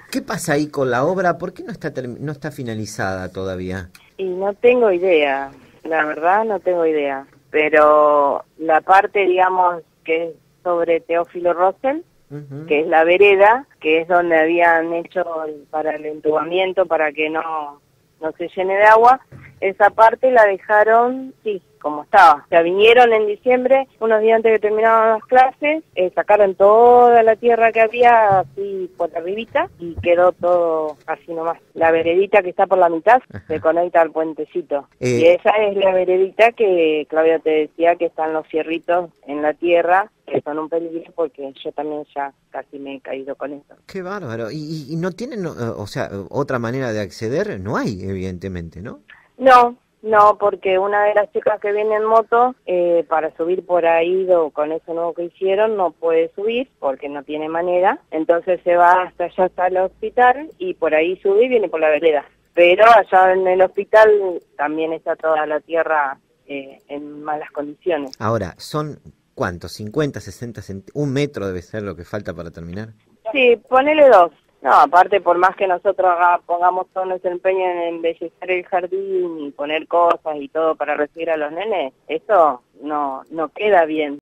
¿Qué pasa ahí con la obra? ¿Por qué no está finalizada todavía? Y no tengo idea, la verdad no tengo idea. Pero la parte, digamos, que es sobre Teófilo Rosell, Ujú. que es la vereda, que es donde habían hecho para el entubamiento, para que no se llene de agua, esa parte la dejaron, sí, como estaba. O sea, vinieron en diciembre, unos días antes que terminaban las clases, sacaron toda la tierra que había así por arribita y quedó todo así nomás. La veredita que está por la mitad se Ajá. conecta al puentecito. Y Eh, esa es la veredita que Claudia te decía que están los fierritos en la tierra, que son un peligro porque yo también ya casi me he caído con eso. Qué bárbaro. ¿Y no tienen, o sea, otra manera de acceder? No hay, evidentemente, ¿no? No, no, porque una de las chicas que viene en moto, para subir por ahí con eso nuevo que hicieron, no puede subir porque no tiene manera. Entonces se va hasta allá, hasta el hospital, y por ahí sube y viene por la vereda. Pero allá en el hospital también está toda la tierra en malas condiciones. Ahora, ¿son cuántos? ¿50, 60 un metro debe ser lo que falta para terminar? Sí, ponele dos. No, aparte, por más que nosotros pongamos todo nuestro empeño en embellecer el jardín y poner cosas y todo para recibir a los nenes, eso no queda bien.